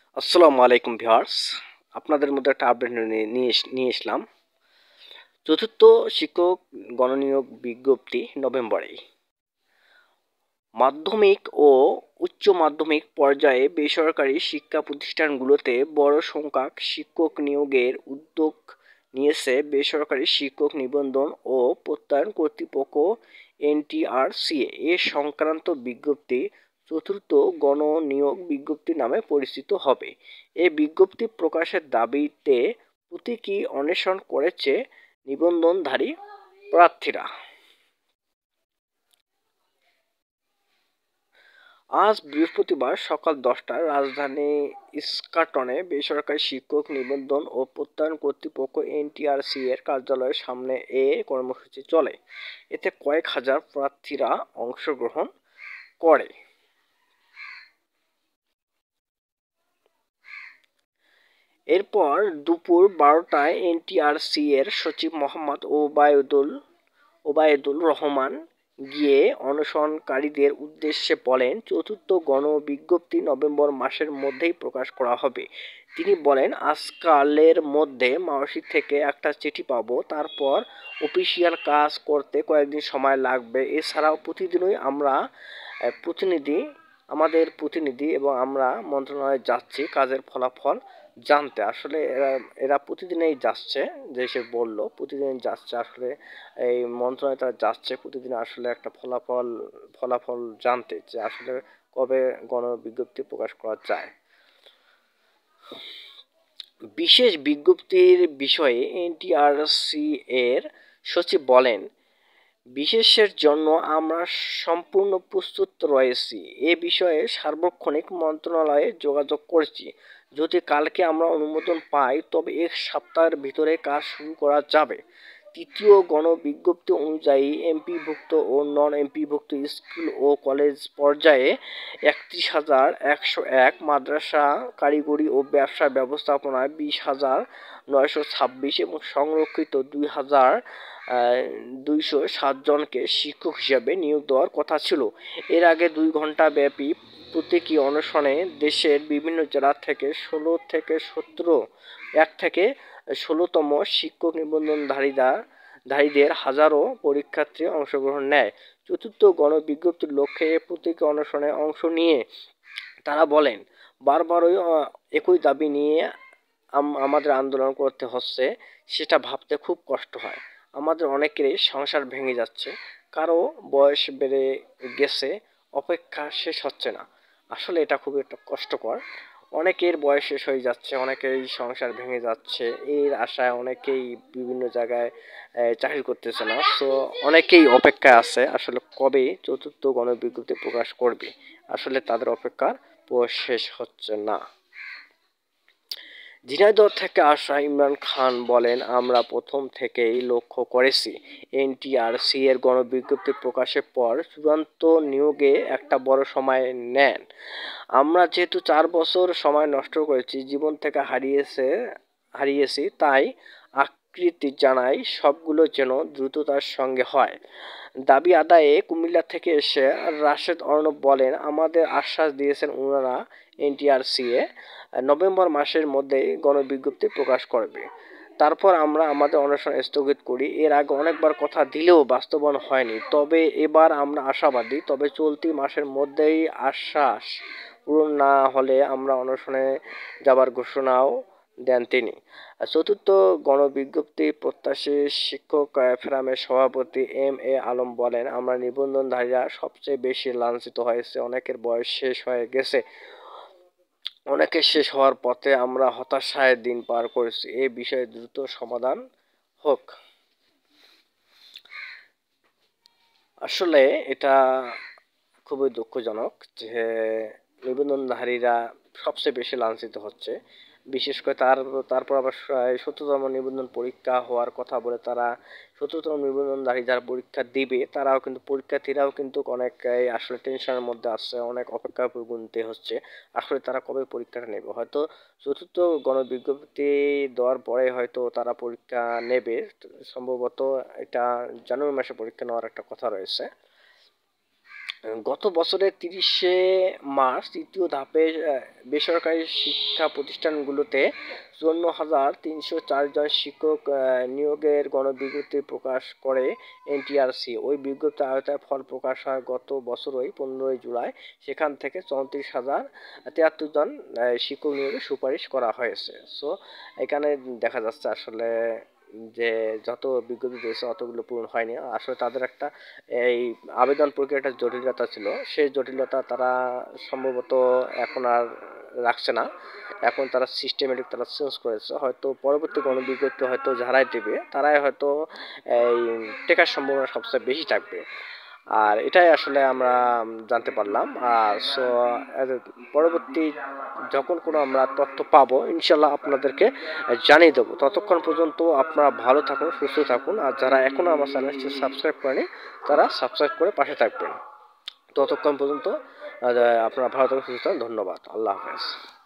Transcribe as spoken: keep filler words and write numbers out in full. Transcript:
আসসালামু আলাইকুম ভিউয়ার্স, আপনাদের মধ্যে একটা আপডেট নিয়ে নিয়ে এস- নিয়ে আসলাম। চতুর্থ শিক্ষক গণনিয়োগ বিজ্ঞপ্তি নভেম্বরে। মাধ্যমিক ও উচ্চ মাধ্যমিক পর্যায়ে বেসরকারি শিক্ষা প্রতিষ্ঠানগুলোতে বড় সংখ্যক শিক্ষক নিয়োগের উদ্যোগ নিয়েছে বেসরকারি শিক্ষক নিবন্ধন ও প্রত্যয়ন কর্তৃপক্ষ এনটিআরসিএ। এ সংক্রান্ত বিজ্ঞপ্তি চতুর্থ গণনিয়োগ বিজ্ঞপ্তি নামে পরিচিত হবে। এ বিজ্ঞপ্তি প্রকাশের দাবিতে প্রতীকী অনশন করেছে নিবন্ধনধারী প্রার্থীরা। আজ বৃহস্পতিবার সকাল দশটায় রাজধানী ইস্কাটনে বেসরকারি শিক্ষক নিবন্ধন ও প্রত্যয়ন কর্তৃপক্ষ এনটিআরসি এর কার্যালয়ের সামনে এ কর্মসূচি চলে। এতে কয়েক হাজার প্রার্থীরা অংশগ্রহণ করে। এরপর দুপুর বারোটায় এনটিআরসি এর সচিব মোহাম্মদ ওবায়দুল ওবায়দুল রহমান গিয়ে অনশনকারীদের উদ্দেশ্যে বলেন, চতুর্থ গণবিজ্ঞপ্তি নভেম্বর মাসের মধ্যেই প্রকাশ করা হবে। তিনি বলেন, আজকালের মধ্যে মাওসি থেকে একটা চিঠি পাবো, তারপর অফিসিয়াল কাজ করতে কয়েকদিন সময় লাগবে। এছাড়াও প্রতিদিনই আমরা আহ, প্রতিনিধি আমাদের প্রতিনিধি এবং আমরা মন্ত্রণালয়ে যাচ্ছি কাজের ফলাফল জানতে। আসলে এরা এরা প্রতিদিনই যাচ্ছে, যে সে বললো প্রতিদিন যাচ্ছে। আসলে এই মন্ত্রণালয়ে তারা যাচ্ছে প্রতিদিন আসলে একটা ফলাফল ফলাফল জানতে, যে আসলে কবে গণবিজ্ঞপ্তি প্রকাশ করা যায়। বিশেষ বিজ্ঞপ্তির বিষয়ে এনটিআরসি এর সচিব বলেন, বিশেষের জন্য আমরা সম্পূর্ণ প্রস্তুত রয়েছি। এ বিষয়ে সার্বক্ষণিক মন্ত্রণালয়ে যোগাযোগ করছি। যদি কালকে আমরা অনুমোদন পাই তবে এক সপ্তাহের ভিতরে কাজ শুরু করা যাবে। তৃতীয় গণবিজ্ঞপ্তি অনুযায়ী এমপিভুক্ত ও নন এমপিভুক্ত স্কুল ও কলেজ পর্যায়ে একত্রিশ হাজার একশো এক, মাদ্রাসা কারিগরি ও ব্যবসা ব্যবস্থাপনায় বিশ হাজার নয়শো ছাব্বিশ এবং সংরক্ষিত দুই হাজার দুইশো সাত জনকে শিক্ষক হিসেবে নিয়োগ দেওয়ার কথা ছিল। এর আগে দুই ঘণ্টা ব্যাপী প্রতীকী অনশনে দেশের বিভিন্ন জেলা থেকে ষোলো থেকে সতেরো এক থেকে ষোলোতম শিক্ষক নিবন্ধনধারীরা ধারীদের হাজারো পরীক্ষার্থী অংশগ্রহণ নেয়। চতুর্থ গণবিজ্ঞপ্তির লক্ষ্যে এ প্রতীকী অনশনে অংশ নিয়ে তারা বলেন, বারবারই একই দাবি নিয়ে আমাদের আন্দোলন করতে হচ্ছে, সেটা ভাবতে খুব কষ্ট হয়। আমাদের অনেকেরই সংসার ভেঙে যাচ্ছে, কারো বয়স বেড়ে গেছে, অপেক্ষা শেষ হচ্ছে না। আসলে এটা খুবই একটা কষ্টকর। অনেকের বয়স শেষ হয়ে যাচ্ছে, অনেকেই সংসার ভেঙে যাচ্ছে, এর আশায় অনেকেই বিভিন্ন জায়গায় চাকরি করতেছে না। তো অনেকেই অপেক্ষায় আছে আসলে কবে চতুর্থ গণবিজ্ঞপ্তি প্রকাশ করবে। আসলে তাদের অপেক্ষার বয়স শেষ হচ্ছে না। ঝিনাইদহ থেকে আসা ইমরান খান বলেন, আমরা প্রথম থেকেই লক্ষ্য করেছি এনটিআরসি এর গণবিজ্ঞপ্তি প্রকাশের পর চূড়ান্ত নিয়োগে একটা বড় সময় নেন। আমরা যেহেতু চার বছর সময় নষ্ট করেছি, জীবন থেকে হারিয়েছে হারিয়েছি তাই আকৃতি জানাই সবগুলো যেন দ্রুততার সঙ্গে হয়। দাবি আদায়ে কুমিল্লা থেকে এসে রাশেদ অর্ণব বলেন, আমাদের আশ্বাস দিয়েছেন ওনারা এনটিআরসিএ নভেম্বর মাসের মধ্যেই গণবিজ্ঞপ্তি প্রকাশ করবে। তারপর আমরা আমাদের অনশন স্থগিত করি। এর আগে অনেকবার কথা দিলেও বাস্তবায়ন হয়নি। তবে এবার আমরা আশাবাদী। তবে চলতি মাসের মধ্যেই আশ্বাস পূরণ না হলে আমরা অনশনে যাবার ঘোষণাও দেন তিনি। চতুর্থ গণবিজ্ঞপ্তি প্রত্যাশী শিক্ষক ফোরামের সভাপতি এম এ আলম বলেন, আমরা নিবন্ধনধারীরা সবচেয়ে বেশি লাঞ্ছিত হয়েছে। অনেকের বয়স শেষ হয়ে গেছে, অনেকের শেষ হওয়ার পথে। আমরা হতাশায় দিন পার করেছি। এ বিষয়ে দ্রুত সমাধান হোক। আসলে এটা খুবই দুঃখজনক যে নিবন্ধনধারীরা সবচেয়ে বেশি লাঞ্ছিত হচ্ছে। বিশেষ করে তার তারপর আবার সতেরোতম নিবন্ধন পরীক্ষা হওয়ার কথা বলে তারা সতেরোতম নিবন্ধনধারী যারা পরীক্ষা দিবে তারাও কিন্তু পরীক্ষার্থীরাও কিন্তু অনেক আসলে টেনশনের মধ্যে আসছে, অনেক অপেক্ষা গুনতে হচ্ছে। আসলে তারা কবে পরীক্ষাটা নেবে, হয়তো চতুর্থ গণবিজ্ঞপ্তি দেওয়ার পরে হয়তো তারা পরীক্ষা নেবে। সম্ভবত এটা জানুয়ারি মাসে পরীক্ষা নেওয়ার একটা কথা রয়েছে। গত বছরের তিরিশে মার্চ তৃতীয় ধাপে আহ, বেসরকারি শিক্ষা প্রতিষ্ঠানগুলোতে চুয়ান্ন হাজার তিনশো চার জন শিক্ষক আহ, নিয়োগের গণবিজ্ঞপ্তি প্রকাশ করে এনটিআরসি। ওই বিজ্ঞপ্তির আওতায় ফল প্রকাশ হয় গত বছরই পনেরোই জুলাই। সেখান থেকে চৌত্রিশ হাজার তিয়াত্তর জন আহ, শিক্ষক নিয়োগের সুপারিশ করা হয়েছে। সো এখানে দেখা যাচ্ছে আসলে যে যত বিজ্ঞপ্তি দিয়েছে অতগুলো পূরণ হয়নি। আসলে তাদের একটা এই আবেদন প্রক্রিয়াটা জটিলতা ছিল, সেই জটিলতা তারা সম্ভবত এখন আর রাখছে না। এখন তারা সিস্টেমেটিক তারা চেঞ্জ করেছে, হয়তো পরবর্তী কোনো বিজ্ঞপ্তি হয়তো যারাই দেবে তারাই হয়তো এই টেকার সম্ভাবনা সবচেয়ে বেশি থাকবে। আর এটাই আসলে আমরা জানতে পারলাম। আর সো পরবর্তী যখন কোনো আমরা তথ্য পাবো ইনশাল্লাহ আপনাদেরকে জানিয়ে দেবো। ততক্ষণ পর্যন্ত আপনারা ভালো থাকুন, সুস্থ থাকুন। আর যারা এখনও আমার চ্যানেলটি সাবস্ক্রাইব করেনি তারা সাবস্ক্রাইব করে পাশে থাকবেন। ততক্ষণ পর্যন্ত আপনারা ভালো থাকুন, সুস্থ থাকুন। ধন্যবাদ। আল্লাহ হাফেজ।